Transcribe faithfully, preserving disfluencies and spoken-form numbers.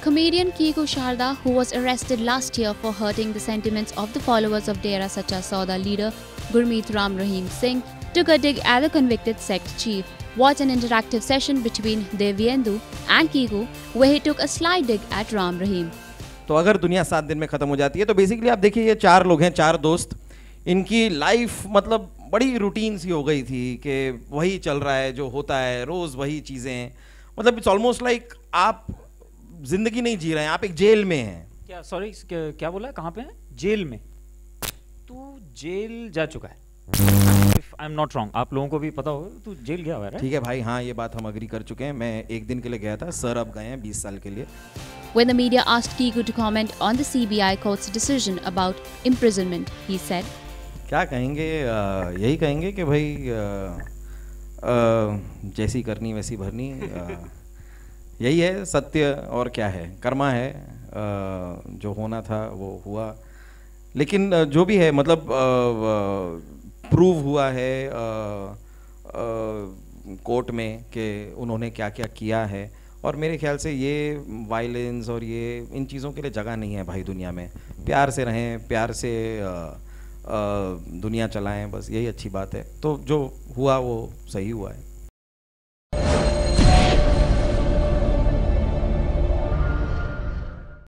comedian Kiku Sharda, who was arrested last year for hurting the sentiments of the followers of Dera Sacha Sauda leader Gurmeet Ram Rahim Singh, took a dig at the convicted sect chief. Watch an interactive session between Devyendu and Kiku, where he took a sly dig at Ram Rahim. तो अगर दुनिया सात दिन में ख़त्म हो जाती है तो बेसिकली आप देखिए ये चार लोग हैं, चार दोस्त, इनकी लाइफ मतलब बड़ी रूटीन सी हो गई थी कि वही चल रहा है जो होता है रोज़ वही चीज़ें, मतलब इट्स ऑलमोस्ट लाइक आप जिंदगी नहीं जी रहे हैं, आप एक जेल में हैं। क्या सॉरी क्या, क्या बोला, कहाँ पे है? जेल में? तू जेल जा चुका है? If I'm not wrong, आप लोगों को भी पता होगा तू जेल गया हुआ है, ठीक है भाई, हाँ ये बात हम अग्री कर चुके हैं। मैं एक दिन के लिए गया था, सर अब गए हैं बीस साल के लिए। When the media asked Kiku to comment on the C B I court's decision about imprisonment, he said, क्या कहेंगे, आ, यही कहेंगे कि भाई आ, आ, जैसी करनी वैसी भरनी, आ, यही है सत्य, और क्या है, कर्मा है, आ, जो होना था वो हुआ। लेकिन जो भी है मतलब प्रूव हुआ है कोर्ट में कि उन्होंने क्या क्या किया है, और मेरे ख्याल से ये वायलेंस और ये इन चीज़ों के लिए जगह नहीं है भाई दुनिया में। प्यार से रहें, प्यार से आ, आ, दुनिया चलाएं, बस यही अच्छी बात है। तो जो हुआ वो सही हुआ है।